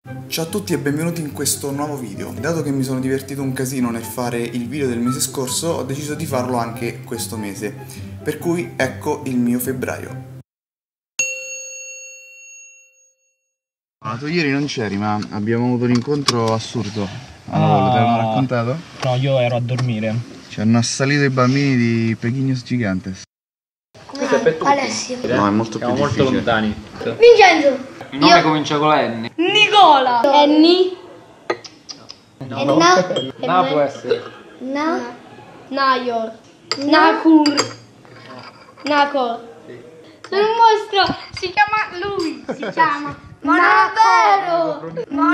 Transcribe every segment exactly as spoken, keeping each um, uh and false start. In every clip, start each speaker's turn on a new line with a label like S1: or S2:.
S1: Ciao a tutti e benvenuti in questo nuovo video. Dato che mi sono divertito un casino nel fare il video del mese scorso, ho deciso di farlo anche questo mese. Per cui ecco il mio febbraio. Ah, tu ieri non c'eri, ma abbiamo avuto un incontro assurdo. Allora, ah, te l'hanno raccontato?
S2: No, io ero a dormire.
S1: Ci hanno assalito i bambini di Pequeños Gigantes.
S3: Come è Alessio?
S1: No, è molto
S2: Siamo
S1: più
S2: molto
S1: difficile.
S2: lontani.
S3: Vincenzo!
S2: Il nome
S3: Io...
S2: comincia con la N.
S3: Nicola! Enni?
S2: No.
S3: E na?
S2: Na può essere.
S3: Na? Nayor. Nakur. Nakor. Sono un mostro! Si chiama lui! Si chiama Monavero!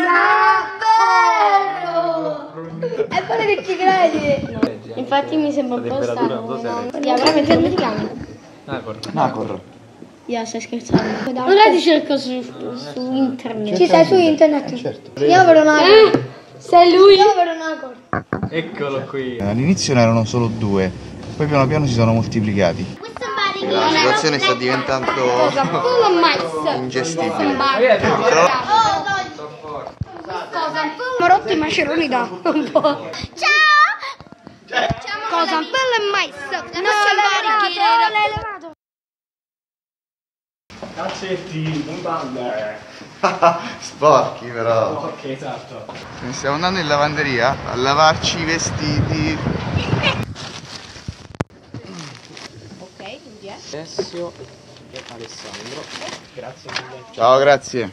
S3: Monavero! E poi che ci credi? No. Infatti mi sembra un po' strano. Yeah, veramente come ti chiami?
S2: Nakor.
S1: Nakor.
S3: Io stai scherzando. Ora ti cerco su, su internet. Ci sei su internet?
S1: Eh, certo.
S3: Io vedo Nakor. Eh? Sei lui? Io vedo Nakor.
S2: Eccolo qui.
S1: All'inizio ne erano solo due, poi piano piano si sono moltiplicati. La situazione sta diventando ingestibile.
S3: Ma rotto i maceroni da un po'. Ciao! Cosa? Bello e mais. No, l'hai levato.
S2: Cazzetti, mutande.
S1: Sporchi però.
S2: Ok, esatto.
S1: Ne stiamo andando in lavanderia a lavarci i vestiti.
S3: Ok, quindi è?
S2: Alessio e Alessandro. Grazie mille.
S1: Ciao, grazie.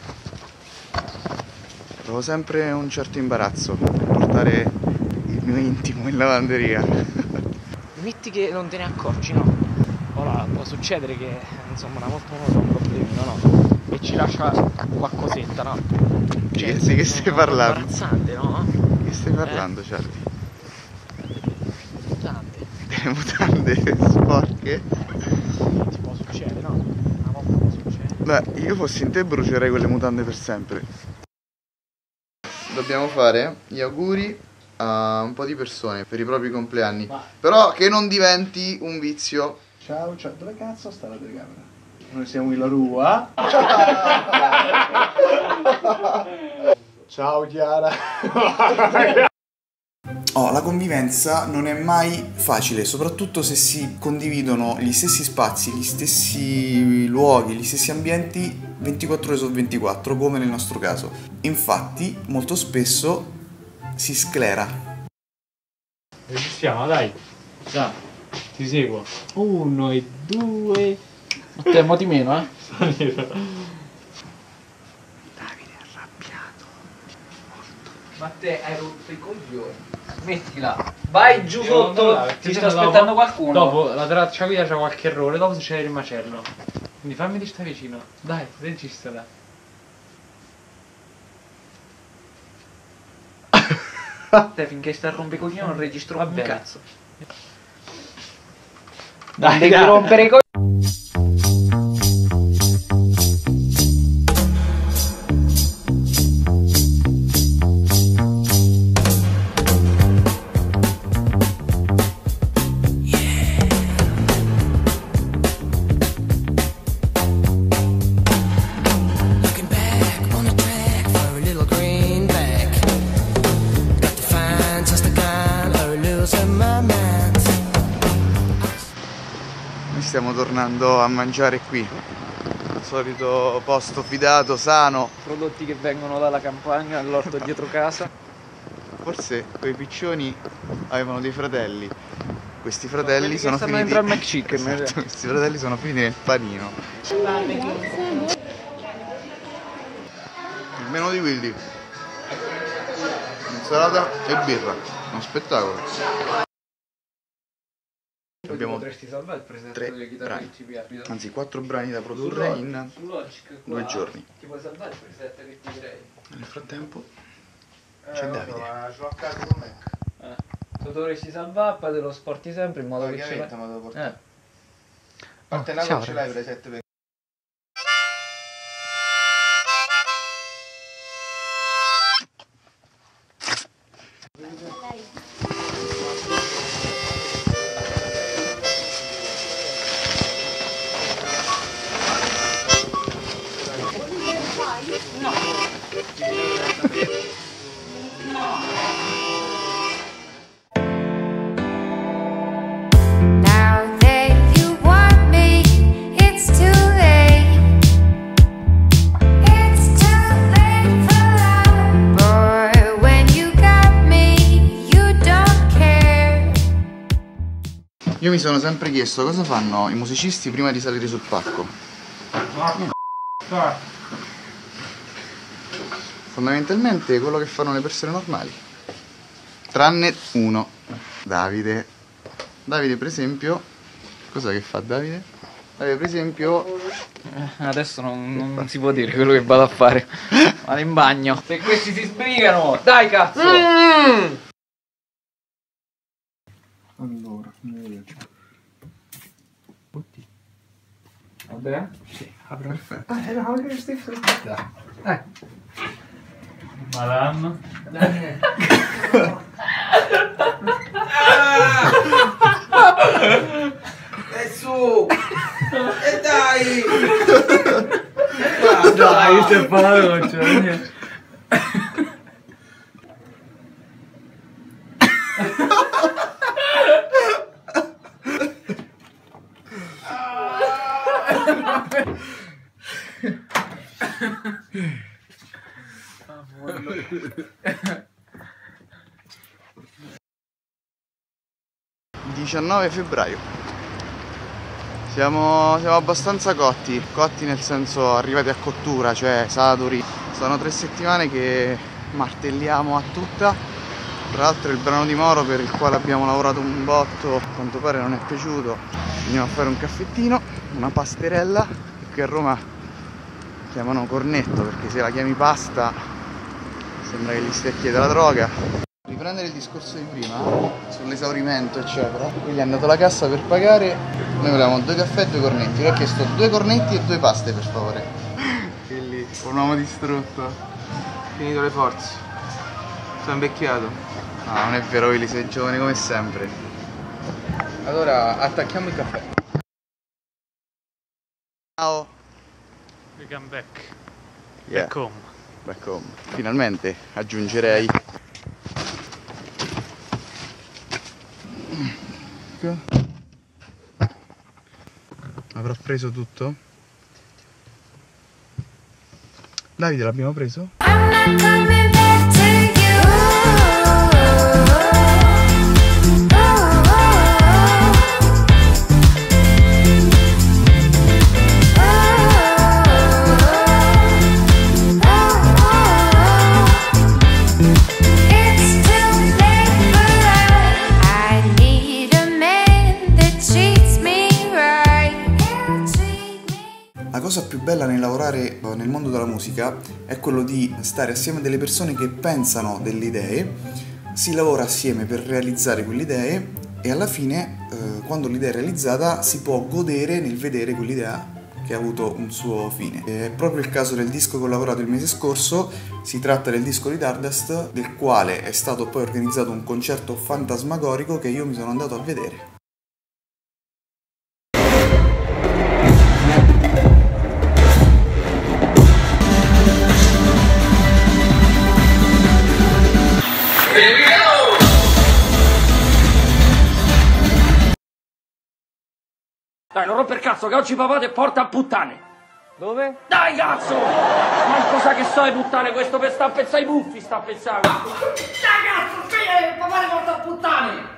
S1: Trovo sempre un certo imbarazzo nel portare il mio intimo in lavanderia.
S2: Metti che non te ne accorgi, no? Ora può succedere che insomma una volta uno ha un problemino, no? E ci lascia qualcosetta, no? Cioè,
S1: Di che stai parlando?
S2: Imbarazzante, no?
S1: Che stai parlando, eh? Charlie?
S2: Mutande.
S1: Delle mutande sporche?
S2: Ti può succedere, no? Una volta può succedere.
S1: Beh, io fossi in te brucerei quelle mutande per sempre. Dobbiamo fare gli auguri a un po' di persone per i propri compleanni. Ma... però che non diventi un vizio.
S4: Ciao, ciao, dove cazzo sta la telecamera? Noi siamo in La Rua. Ciao Chiara.
S1: Oh, la convivenza non è mai facile, soprattutto se si condividono gli stessi spazi, gli stessi luoghi, gli stessi ambienti ventiquattro ore su ventiquattro, come nel nostro caso. Infatti, molto spesso si sclera.
S2: Registriamo, dai. Già. Ti seguo. Uno e due. Matteo, mo di meno, eh? Davide è arrabbiato. Molto. Matteo, hai rotto i coglioni. Mettila. Vai giù Devo sotto. Andare, ti sta aspettando dopo, qualcuno. Dopo la traccia guida c'è qualche errore. Dopo succede il macello. Quindi fammi di stare vicino. Dai, registrala. Te finché stai a rompicoglioni non registro un cazzo. Dai, devi rompere i coglioni.
S1: Stiamo tornando a mangiare qui, il solito posto fidato, sano.
S2: Prodotti che vengono dalla campagna, all'orto dietro casa.
S1: Forse quei piccioni avevano dei fratelli. Questi fratelli no, sono finiti
S2: dentro al McChicken.
S1: Esatto, questi fratelli sono finiti nel panino. Il menù di Willy. Insalata e birra. Uno spettacolo. Abbiamo tre brani, anzi quattro brani da produrre in due giorni.
S2: Ti puoi salvare il preset che ti direi?
S1: Nel frattempo c'è Davide.
S4: Ce l'ho a casa con me.
S2: Eh, tu dovresti salvare, poi te lo sporti sempre in modo che ce l'hai.
S4: Ma devo portare.
S2: Eh.
S4: A te non ce l'hai preset per...
S2: No.
S5: Now that you want me, it's too late. It's too late for love. Boy, when you got me, you don't care.
S1: Io mi sono sempre chiesto cosa fanno i musicisti prima di salire sul palco. Fondamentalmente quello che fanno le persone normali. Tranne uno, Davide. Davide per esempio, cos'è che fa Davide? Davide per esempio...
S2: Adesso non, non si può dire quello che vado a fare. Vado in bagno. Se questi si sbrigano, dai cazzo! Mm!
S4: Allora, vedete.
S2: Vabbè? Sì, apro.
S4: Perfetto. Ah, era anche lo stesso. Eh.
S2: Madonna.
S6: E su! E dai!
S2: Ah, dai, c'è fatto, non c'è niente.
S1: diciannove febbraio. Siamo, siamo abbastanza cotti, cotti nel senso arrivati a cottura, cioè saturi. Sono tre settimane che martelliamo a tutta. Tra l'altro il brano di Moro, per il quale abbiamo lavorato un botto, a quanto pare non è piaciuto. Andiamo a fare un caffettino, una pasterella, che qui a Roma chiamano cornetto, perché se la chiami pasta sembra che gli stia a chiedere la droga. Riprendere il discorso di prima sull'esaurimento eccetera, quindi è andato alla cassa per pagare, noi volevamo due caffè e due cornetti, lui ha chiesto due cornetti e due paste per favore. Quindi un uomo distrutto,
S6: Finito le forze. Sono invecchiato.
S1: no non è vero Willy, sei giovane come sempre.
S6: Allora attacchiamo il caffè.
S1: Ciao.
S7: We come back.
S1: Yeah.
S7: Back home.
S1: Back home. Finalmente aggiungerei. Avrò preso tutto? Davide, l'abbiamo preso?
S5: I'm not coming back to you. It's too late for love. I need a man that treats me right. He'll treat me.
S1: La cosa più bella nel lavorare nel mondo della musica è quello di stare assieme a delle persone che pensano delle idee, si lavora assieme per realizzare quelle idee e alla fine, eh, quando l'idea è realizzata, si può godere nel vedere quell'idea che ha avuto un suo fine. È proprio il caso del disco che ho lavorato il mese scorso, si tratta del disco di Dardust, del quale è stato poi organizzato un concerto fantasmagorico che io mi sono andato a vedere.
S8: Dai, non romper cazzo, che oggi papà ti porta a puttane.
S2: Dove?
S8: Dai, cazzo! Ma cosa che so di puttane questo per sta a pezzare i buffi, sta a pezzare. Dai, cazzo, sì, papà ti porta a puttane.